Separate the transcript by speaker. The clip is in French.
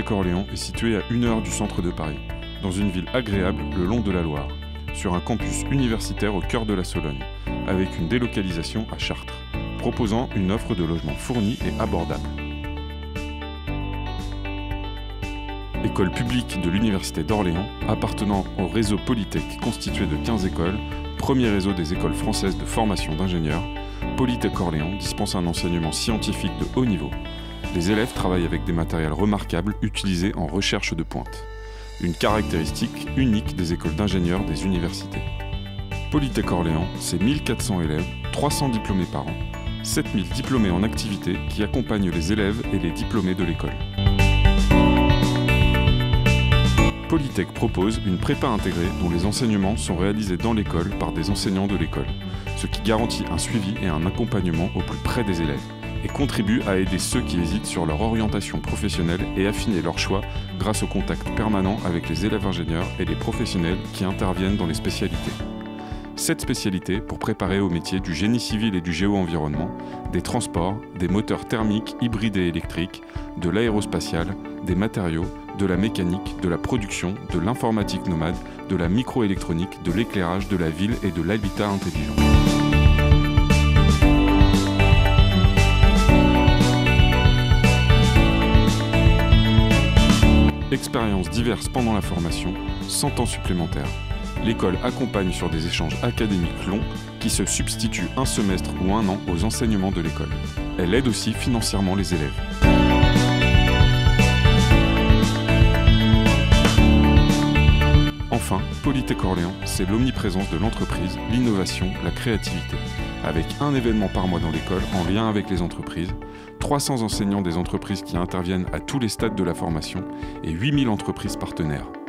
Speaker 1: Polytech Orléans est située à 1 heure du centre de Paris, dans une ville agréable le long de la Loire, sur un campus universitaire au cœur de la Sologne, avec une délocalisation à Chartres, proposant une offre de logements fournie et abordable. École publique de l'Université d'Orléans, appartenant au réseau Polytech constitué de 15 écoles, premier réseau des écoles françaises de formation d'ingénieurs, Polytech Orléans dispense un enseignement scientifique de haut niveau. Les élèves travaillent avec des matériels remarquables utilisés en recherche de pointe. Une caractéristique unique des écoles d'ingénieurs des universités. Polytech Orléans, c'est 1400 élèves, 300 diplômés par an, 7000 diplômés en activité qui accompagnent les élèves et les diplômés de l'école. Polytech propose une prépa intégrée dont les enseignements sont réalisés dans l'école par des enseignants de l'école, ce qui garantit un suivi et un accompagnement au plus près des élèves et contribue à aider ceux qui hésitent sur leur orientation professionnelle et affiner leur choix grâce au contact permanent avec les élèves ingénieurs et les professionnels qui interviennent dans les spécialités. 7 spécialités pour préparer au métier du génie civil et du géo-environnement, des transports, des moteurs thermiques, hybrides et électriques, de l'aérospatial, des matériaux, de la mécanique, de la production, de l'informatique nomade, de la microélectronique, de l'éclairage, de la ville et de l'habitat intelligent. Expériences diverses pendant la formation, 100 ans supplémentaires. L'école accompagne sur des échanges académiques longs qui se substituent un semestre ou un an aux enseignements de l'école. Elle aide aussi financièrement les élèves. Enfin, Polytech Orléans, c'est l'omniprésence de l'entreprise, l'innovation, la créativité. Avec un événement par mois dans l'école en lien avec les entreprises, 300 enseignants des entreprises qui interviennent à tous les stades de la formation et 8000 entreprises partenaires.